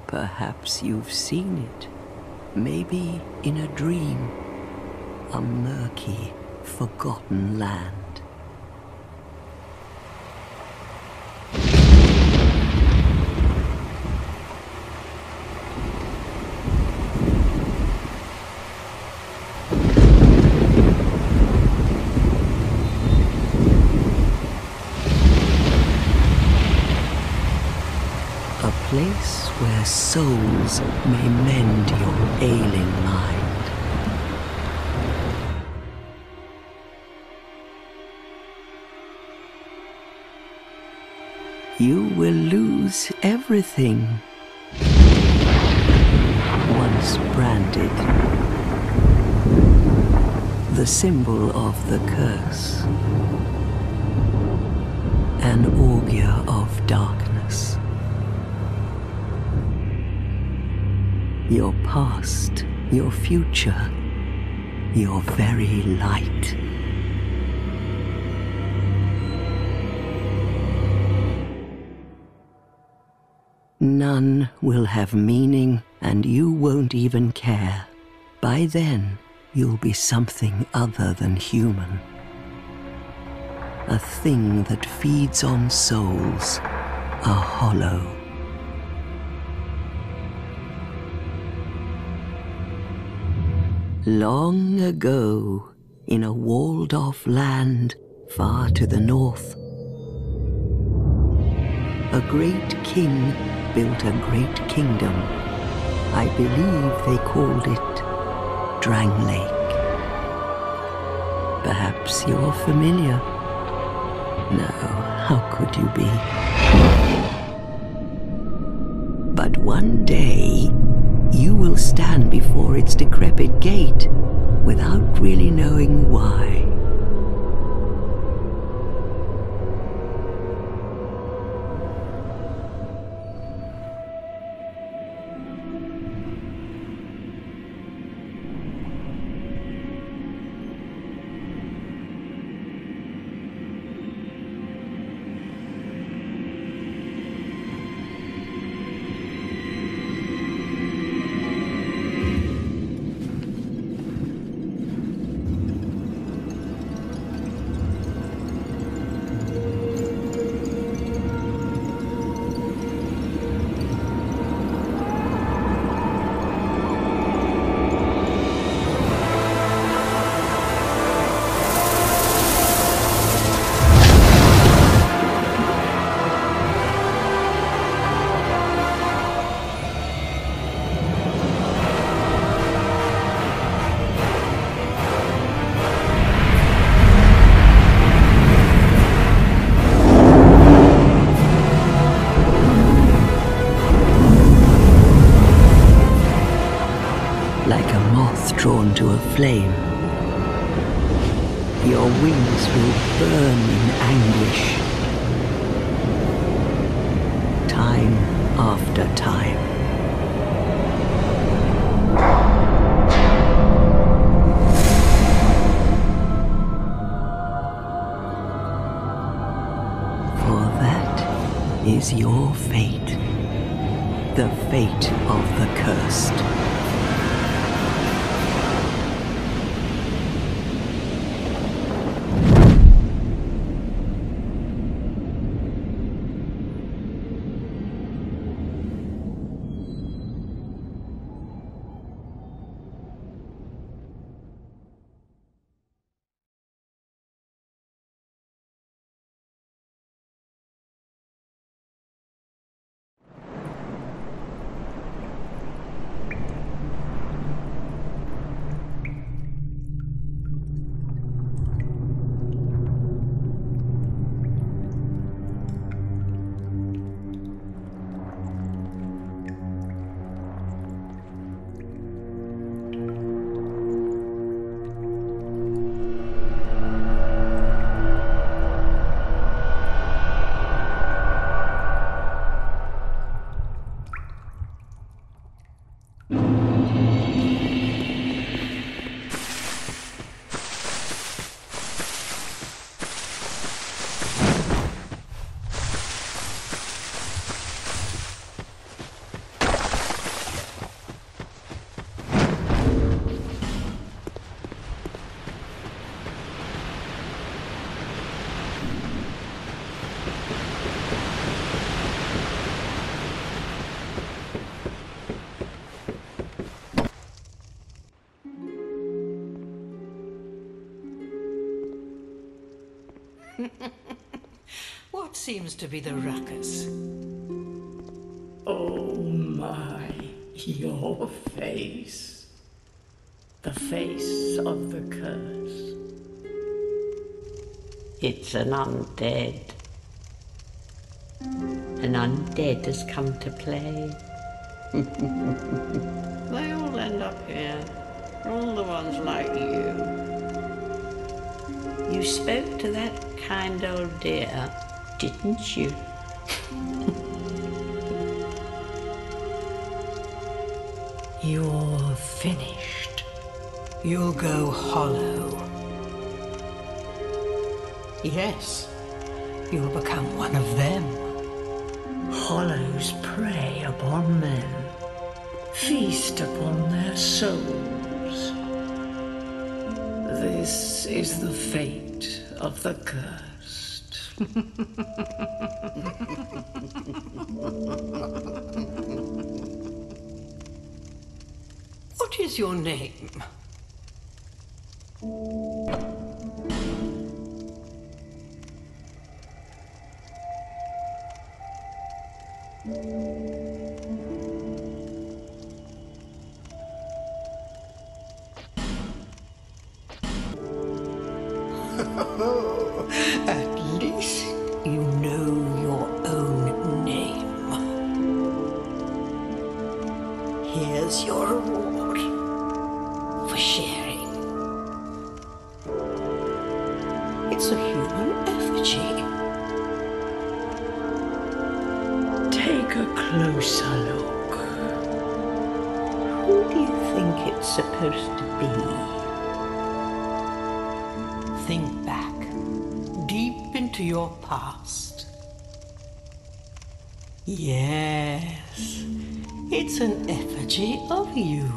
Perhaps you've seen it, maybe in a dream. A murky, forgotten land. A place where souls may mend your ailing mind. You will lose everything once branded, the symbol of the curse, an augur of darkness. Your past, your future, your very light. None will have meaning, and you won't even care. By then, you'll be something other than human. A thing that feeds on souls, a hollow. Long ago, in a walled-off land far to the north, a great king built a great kingdom. I believe they called it Drangleic. Perhaps you're familiar. No, how could you be? But one day, you will stand before its decrepit gate without really knowing why. Like a moth drawn to a flame, your wings will burn in anguish, time after time. For that is your fate, the fate of the cursed. What seems to be the ruckus? Oh my, your face. The face of the curse. It's an undead. An undead has come to play. They all end up here. All the ones like you. You spoke to that kind old dear, didn't you? You're finished. You'll go hollow. Yes, you'll become one of them. Hollows prey upon men, feast upon their souls. This is the fate of the cursed. What is your name? At least you know your own name. Here's your reward for sharing. It's a human effigy. Take a closer look. Who do you think it's supposed to be? Think back, deep into your past. Yes, it's an effigy of you.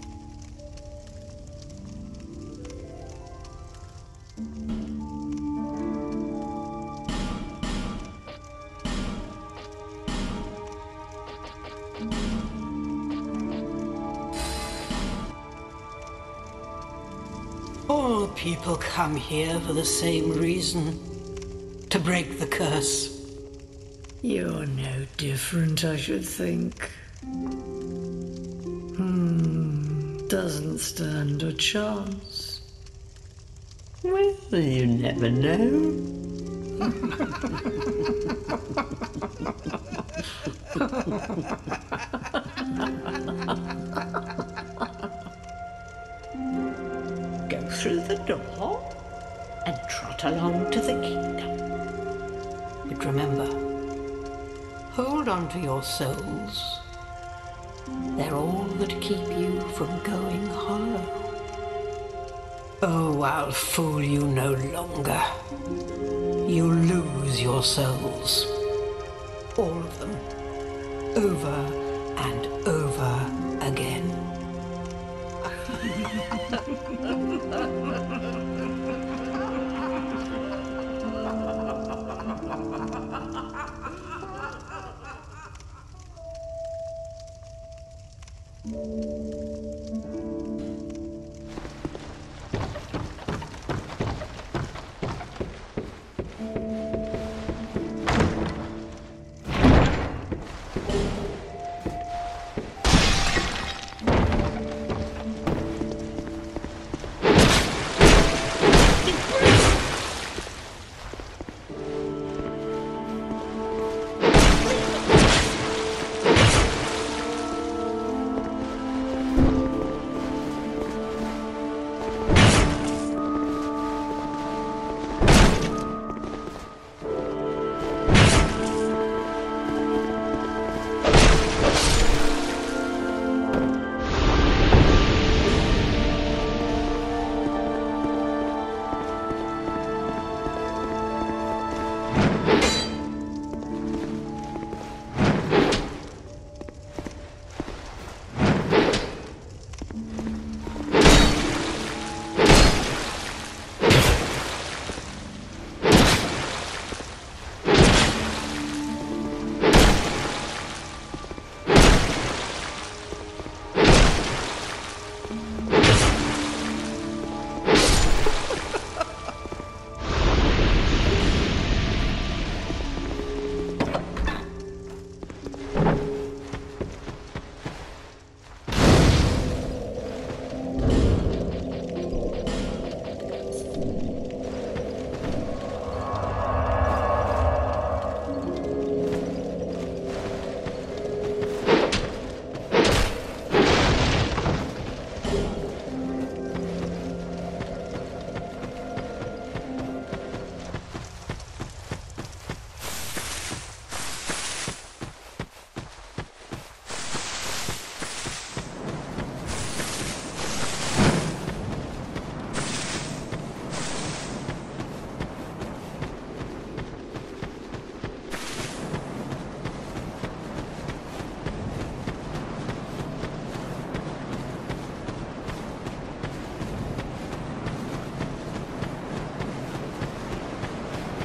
All people come here for the same reason, to break the curse. You're no different, I should think. Doesn't stand a chance. Well, you never know. Go through the door and trot along to the kingdom. But remember, hold on to your souls. They're all that keep you from going hollow. Oh, I'll fool you no longer. You lose your souls. All of them. Over and over again.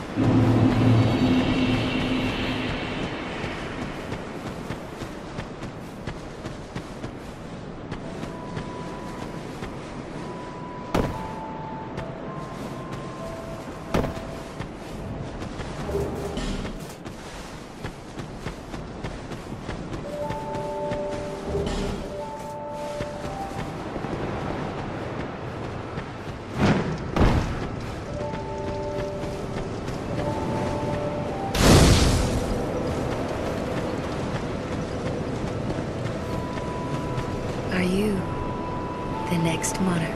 Are you the next monarch?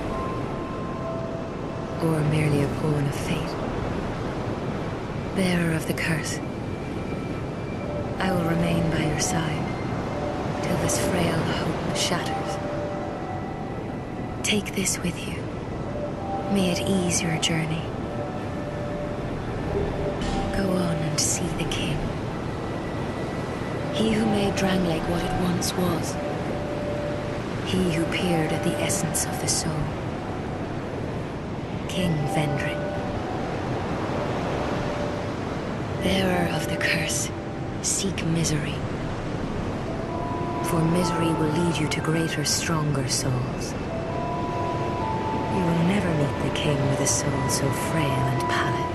Or merely a pawn of fate? Bearer of the curse, I will remain by your side till this frail hope shatters. Take this with you. May it ease your journey. Go on and see the king. He who made Drangleic what it once was. He who peered at the essence of the soul. King Vendrick. Bearer of the curse, seek misery. For misery will lead you to greater, stronger souls. You will never meet the king with a soul so frail and pallid.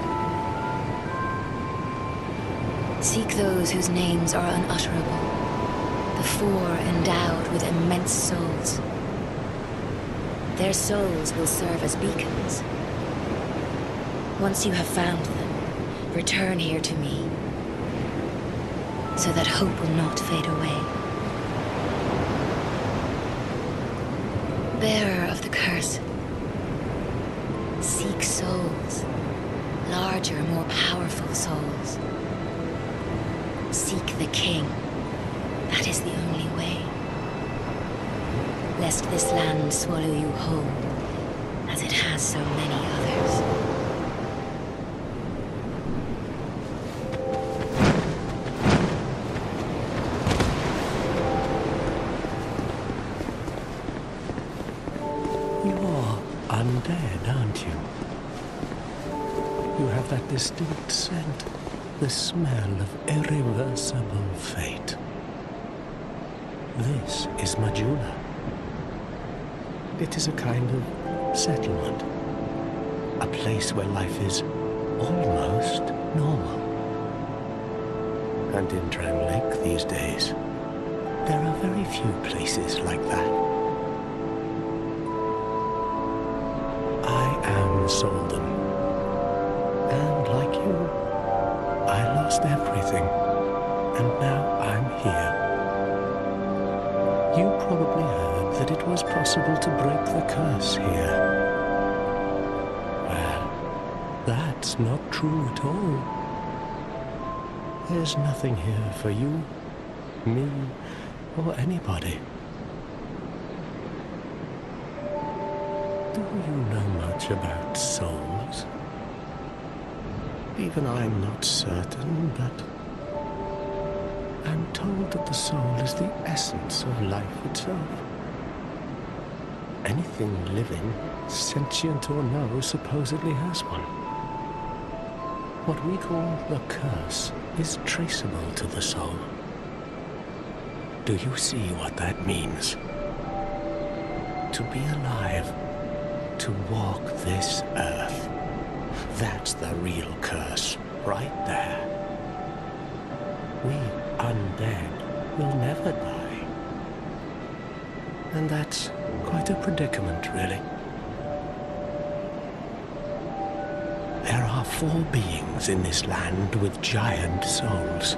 Seek those whose names are unutterable. The four endowed with immense souls. Their souls will serve as beacons. Once you have found them, return here to me, so that hope will not fade away. Bearer of the curse, seek souls, larger, more powerful souls. Seek the king. That is the only way. Lest this land swallow you whole, as it has so many others. You're undead, aren't you? You have that distinct scent, the smell of irreversible fate. This is Majula. It is a kind of settlement. A place where life is almost normal. And in Drangleic these days, there are very few places like that. I am Soldan. And like you, I lost everything. And now I'm here. You probably heard that it was possible to break the curse here. Well, that's not true at all. There's nothing here for you, me, or anybody. Do you know much about souls? Even I'm not certain, but I'm told that the soul is the essence of life itself. Anything living, sentient or no, supposedly has one. What we call the curse is traceable to the soul. Do you see what that means? To be alive, to walk this earth. That's the real curse, right there. We undead will never die. And that's quite a predicament, really. There are 4 beings in this land with giant souls.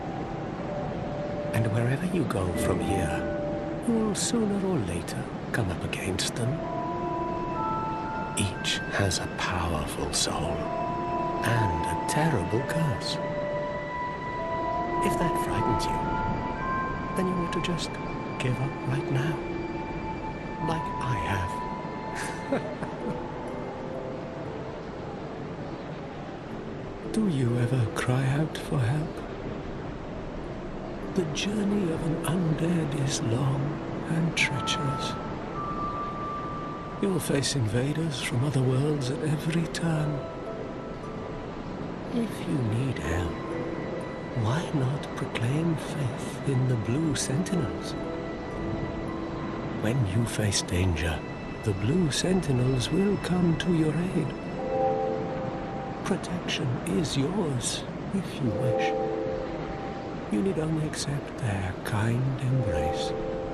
And wherever you go from here, you'll sooner or later come up against them. Each has a powerful soul and a terrible curse. If that frightens you, then you ought to just give up right now, like I have. Do you ever cry out for help? The journey of an undead is long and treacherous. You'll face invaders from other worlds at every turn. If you need help, why not proclaim faith in the Blue Sentinels? When you face danger, the Blue Sentinels will come to your aid. Protection is yours, if you wish. You need only accept their kind embrace.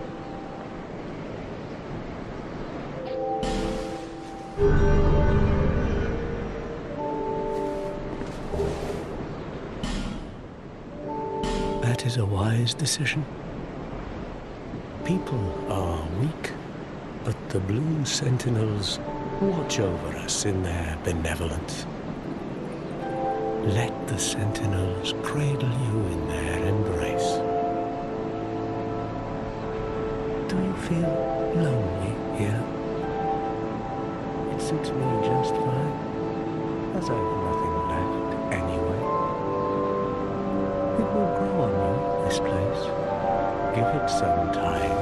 That is a wise decision. People are weak, but the Blue Sentinels watch over us in their benevolence. Let the Sentinels cradle you in their embrace. Do you feel lonely here? It suits me just fine, as I've nothing left anyway. It will grow on you, this place. Give it some time.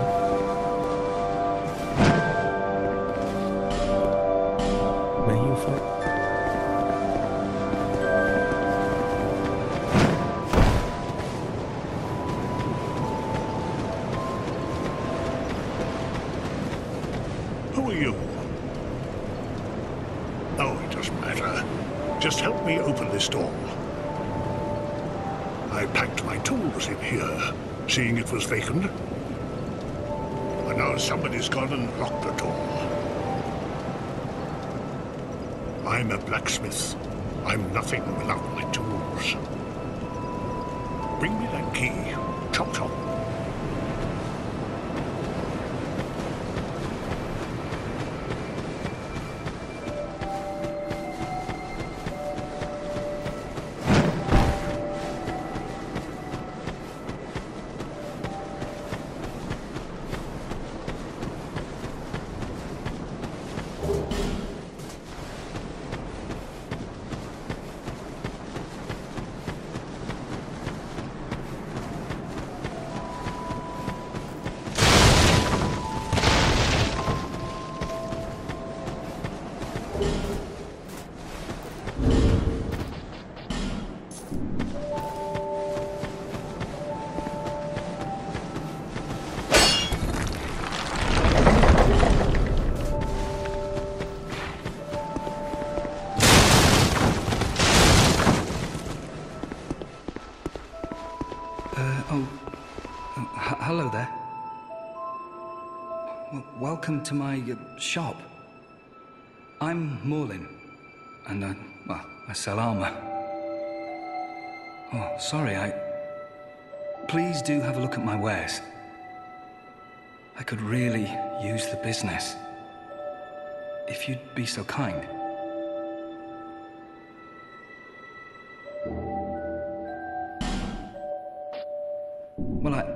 May you find... Who are you? Oh, it doesn't matter. Just help me open this door. I packed my tools in here, seeing it was vacant. But now somebody's gone and locked the door. I'm a blacksmith. I'm nothing without my tools. Bring me that key. Chop chop. Hello there. Welcome to my shop. I'm Morlin, and well, I sell armor. Oh, sorry, Please do have a look at my wares. I could really use the business. If you'd be so kind. Well,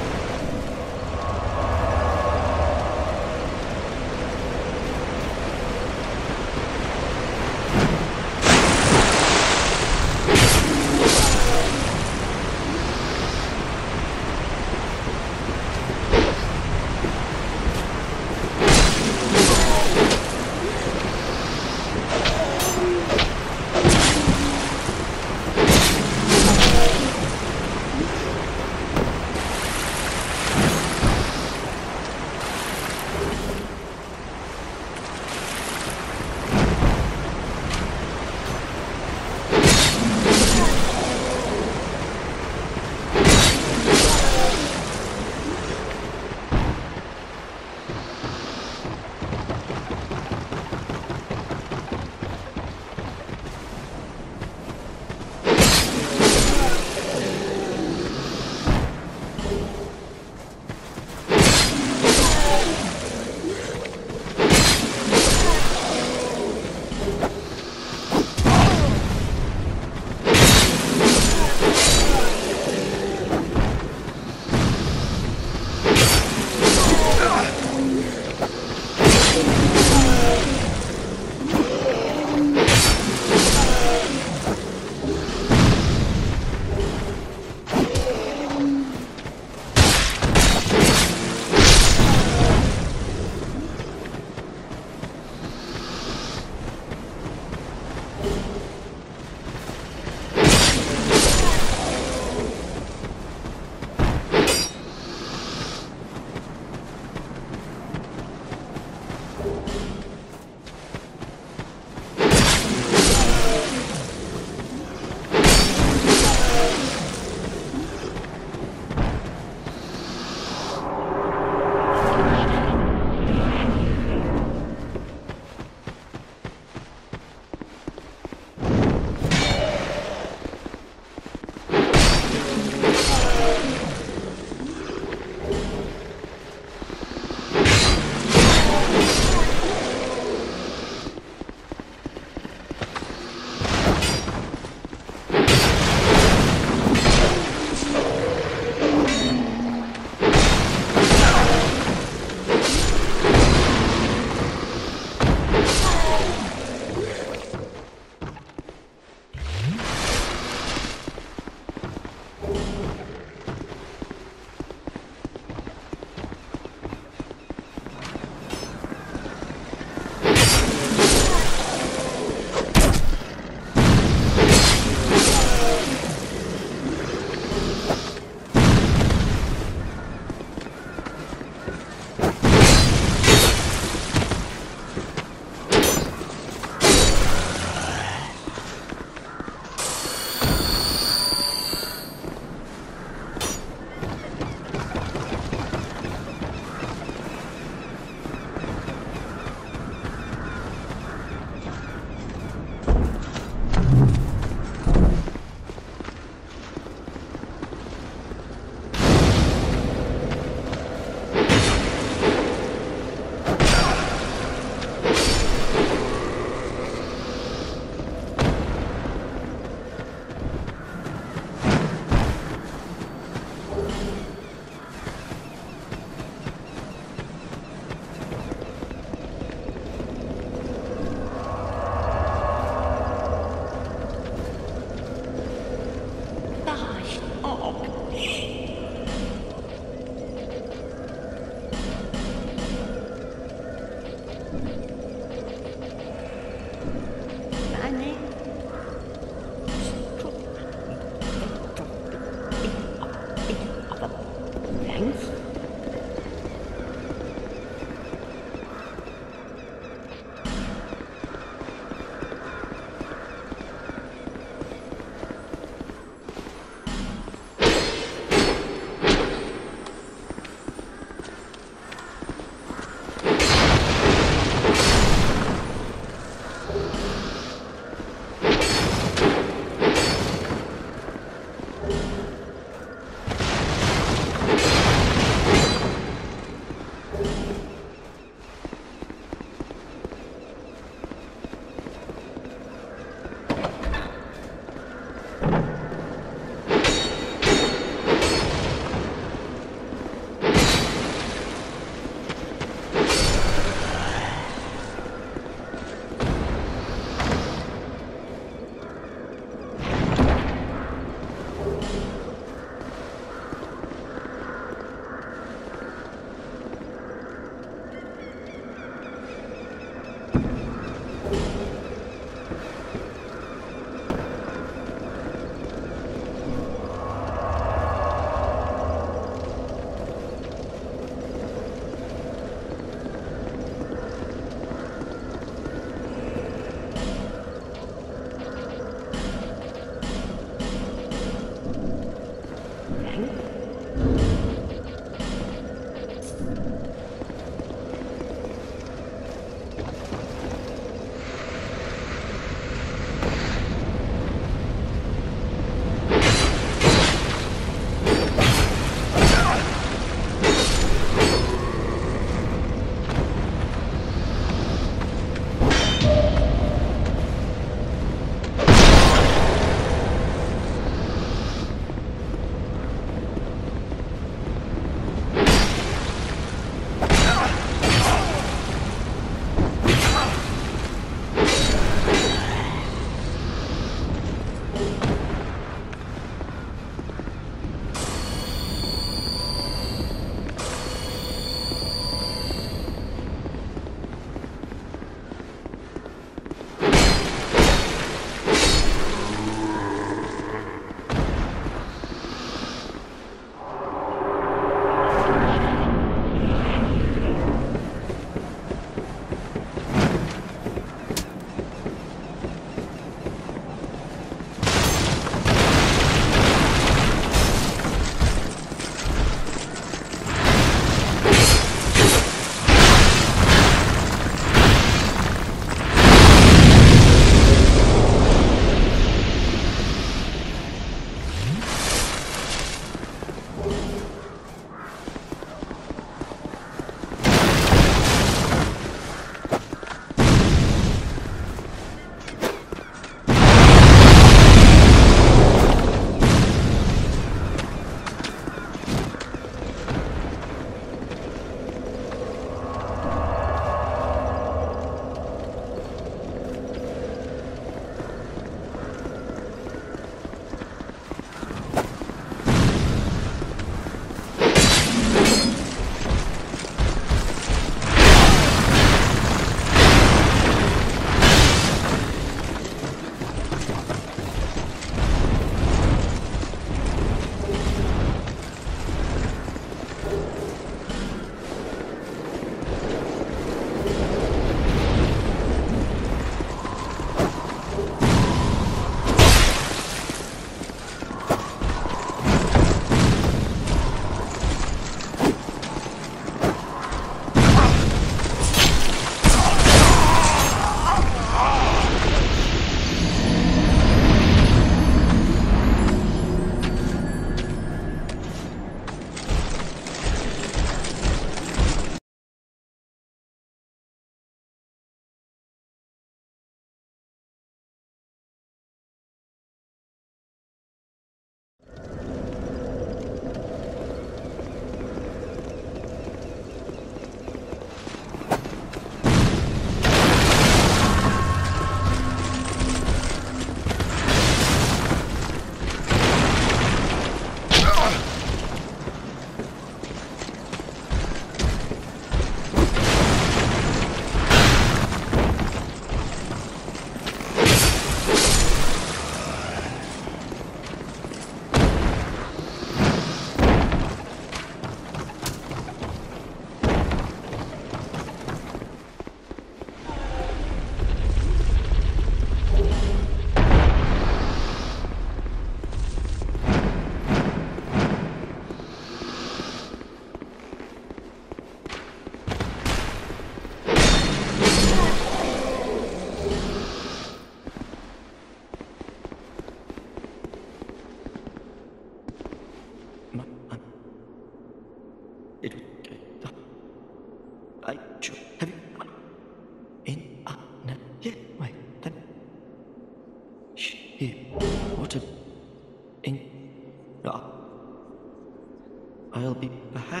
I'll be back.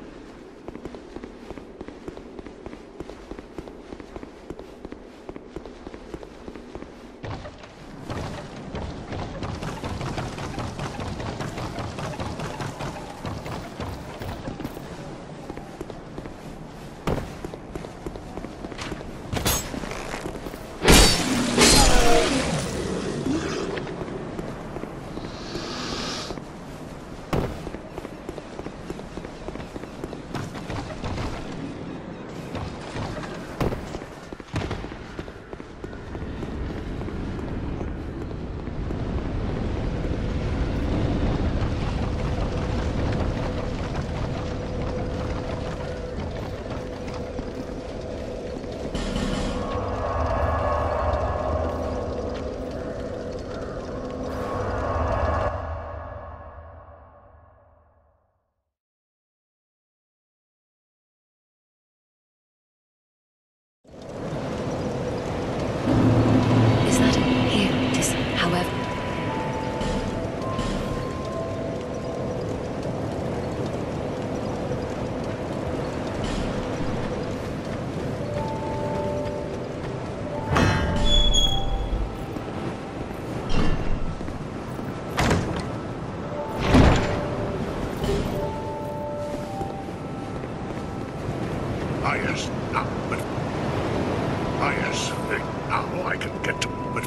Now I can get to it.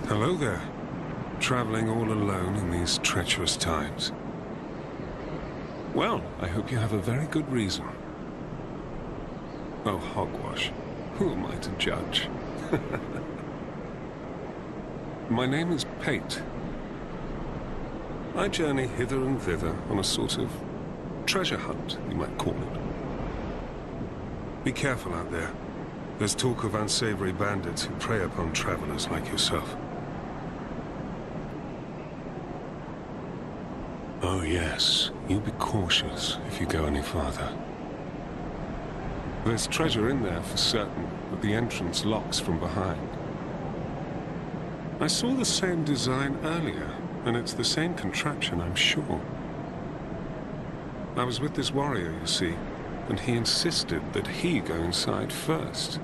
Hello there. Traveling all alone in these treacherous times. Well, I hope you have a very good reason. Oh, hogwash. Who am I to judge? My name is Pate. I journey hither and thither on a sort of treasure hunt, you might call it. Be careful out there. There's talk of unsavory bandits who prey upon travelers like yourself. Oh yes, you be cautious if you go any farther. There's treasure in there for certain, but the entrance locks from behind. I saw the same design earlier, and it's the same contraption, I'm sure. I was with this warrior, you see, and he insisted that he go inside first.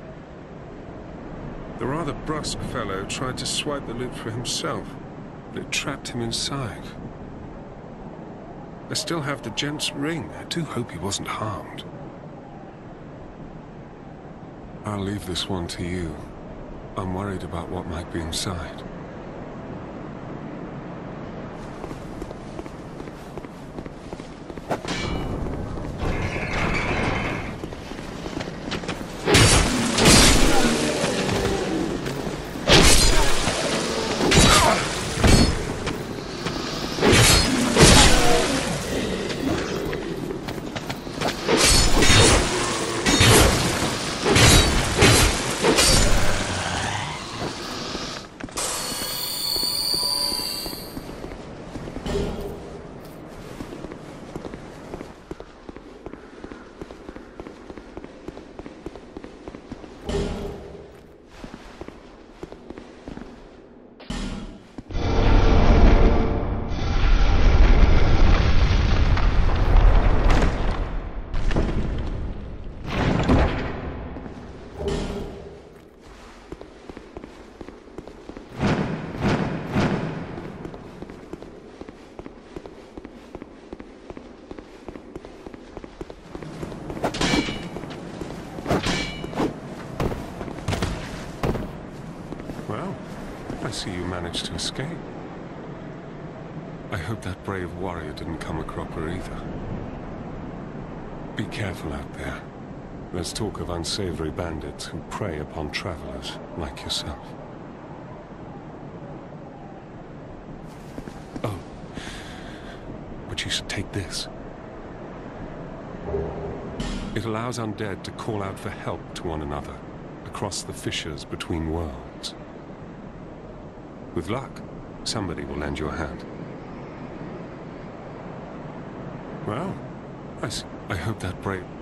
The rather brusque fellow tried to swipe the loot for himself, but it trapped him inside. I still have the gent's ring. I do hope he wasn't harmed. I'll leave this one to you. I'm worried about what might be inside. I see you managed to escape. I hope that brave warrior didn't come a cropper either. Be careful out there. There's talk of unsavory bandits who prey upon travelers like yourself. Oh, but you should take this. It allows undead to call out for help to one another across the fissures between worlds. With luck, somebody will lend you a hand. Well, I hope that brave...